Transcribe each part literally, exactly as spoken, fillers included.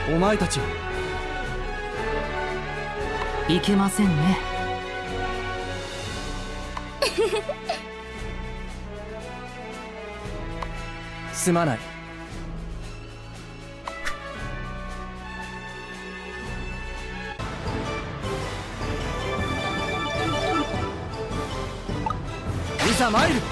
お前たちいけませんね。 すまない。いざ参る。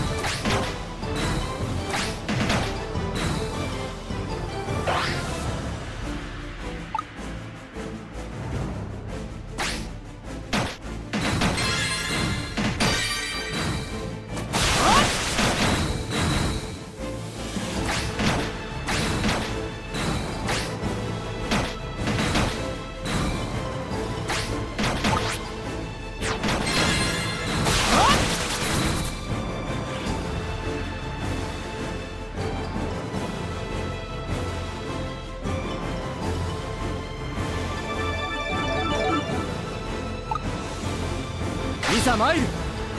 いざ参る。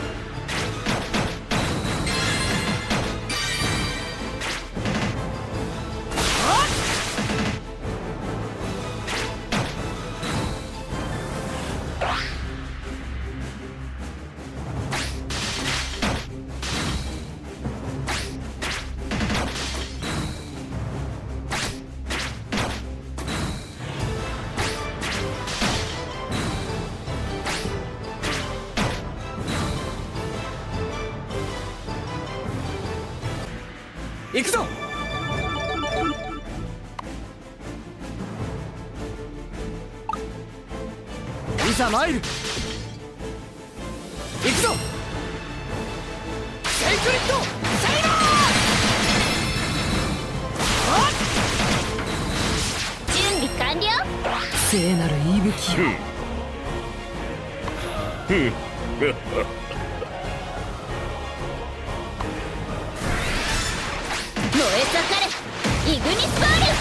行くぞ。いざ参る。行くぞ。セイクリッドセイバー。 準備完了。 聖なる息吹よ。 燃え盛れイグニスバール。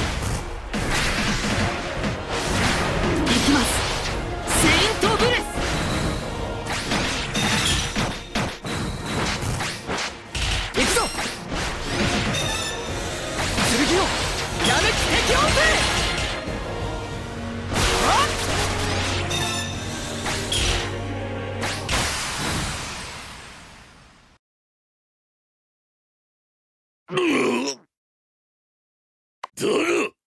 行きます。セイントブレス。 行くぞ。剣をやめき適応せ。 だが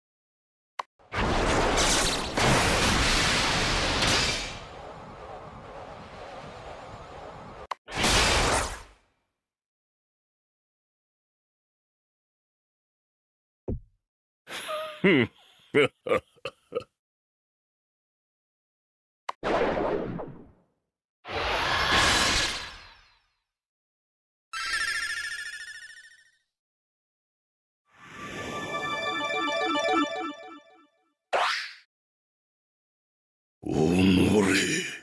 ふんおのれ。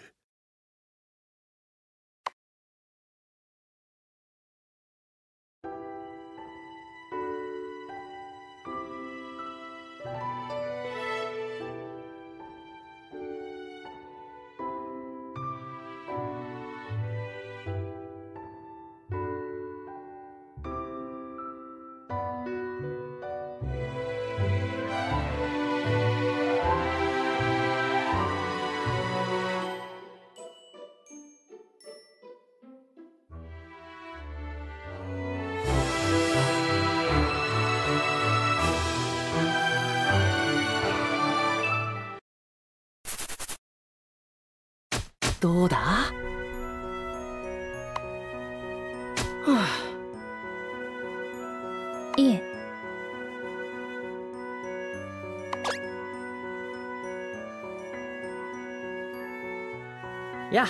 どうだ？はあ、 いえ。 や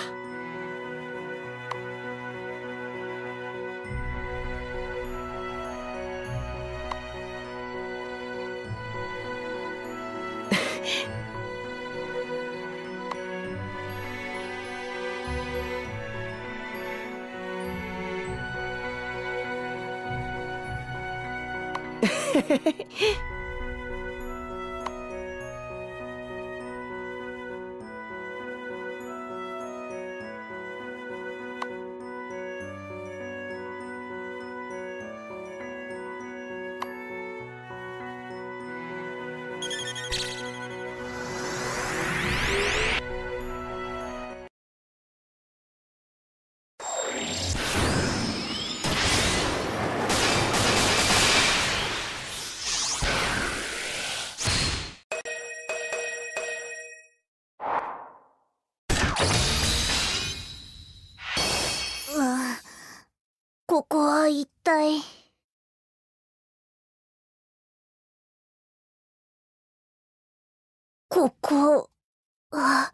ここは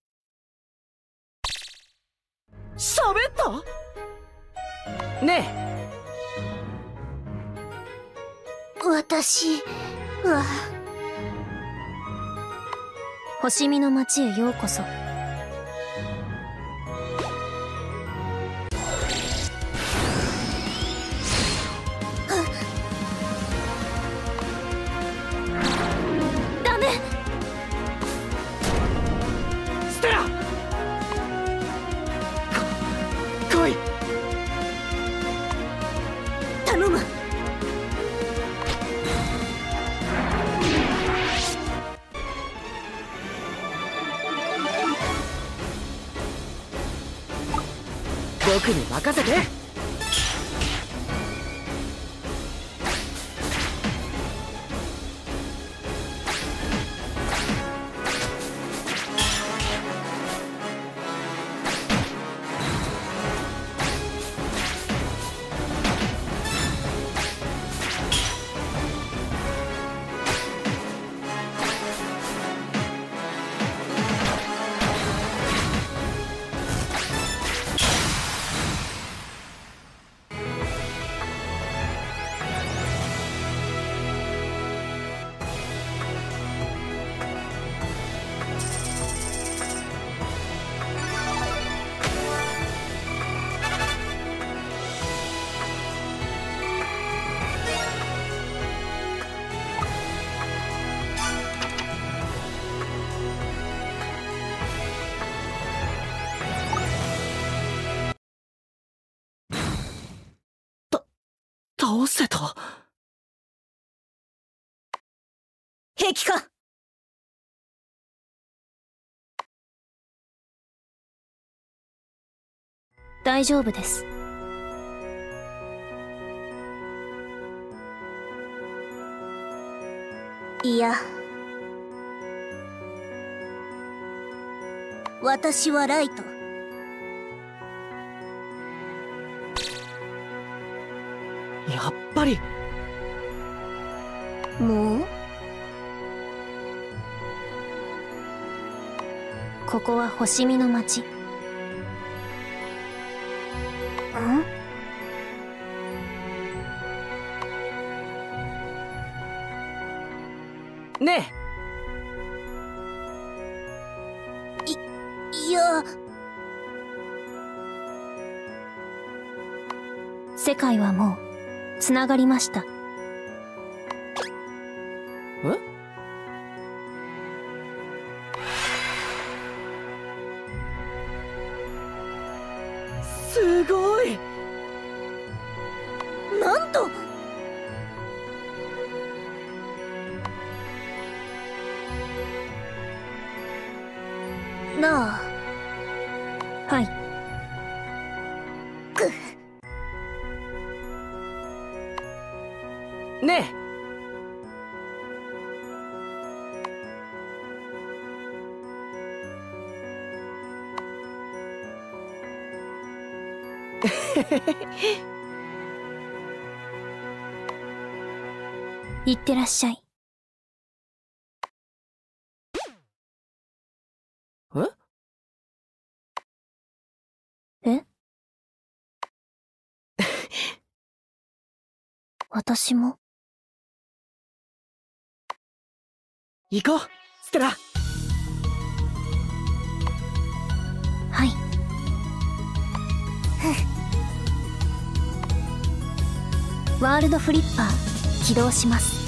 喋ったね私は星見の町へようこそ。 ダメ。 ステラこ来い。 頼む。 僕に任せて。倒せた。 平気か。 大丈夫です。 いや、私はライト。 やっぱり。 もうここは星見の町。ん？ ねいいや、 世界はもうつながりました。 え？すごい。 なんと。なあ。 はい。 くねいってらっしゃい。 え？ え？私も行こう、ステラ。 はい。ワールドフリッパー起動します。